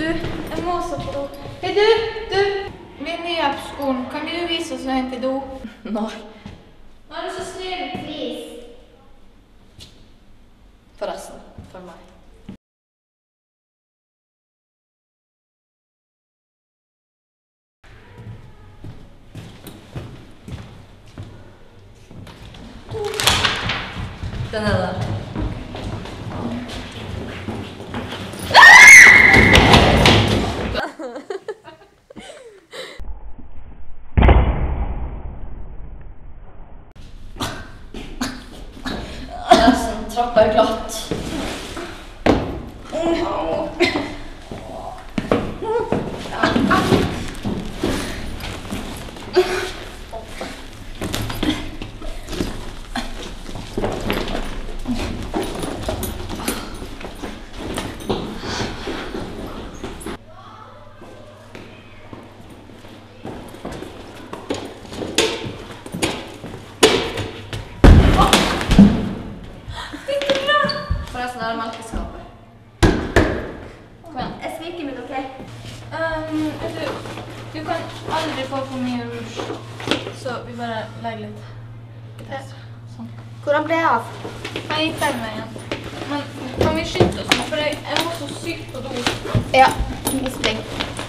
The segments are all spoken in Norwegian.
jeg må også på do. Hei du! Vi er nye på skolen. Kan du vise oss veien til do? Nei. Nå er du så snill. Please. Forresten, følg meg. Den er der. Trappa er glatt. Forresten er det melkeskapet. Kom igjen. Jeg sviker med dere. Du kan aldri få for mye rouge, så vi bare legger litt. Sånn. Hvordan ble jeg av? Jeg gikk den veien. Men kan vi skynde oss nå, for jeg må så sykt på do. Ja, vi springer.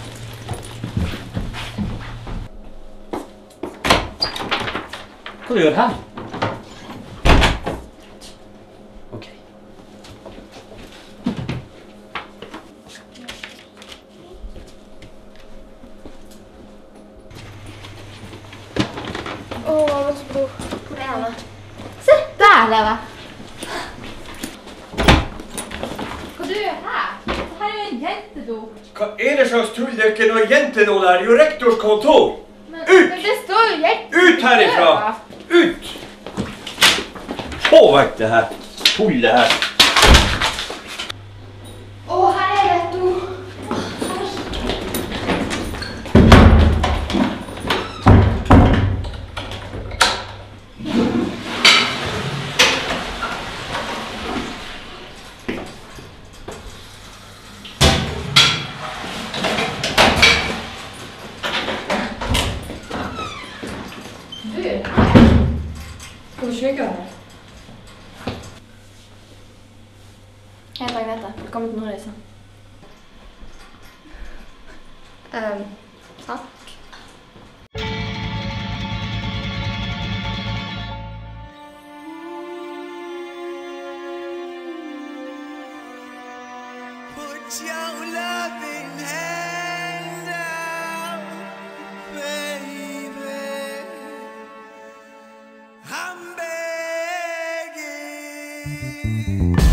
Hva du gjør her? Åh, jeg må på do. Hvor er jeg da? Se, der er jeg. Hva du gjør her? Dette her er jo en jentedo. Hva er det slags tull? Det er ikke noe jente nå der. Det er jo rektors kontor. Men Ut! det står jo jente. Ut herifra! Ut! Få vekk det her. Tullet her. Åh, her er det et do. Skal du slik gjøre det? Jeg heter Agnete. Velkommen til Nordreisa. Takk. Put your loving hand out, baby. I'm begging.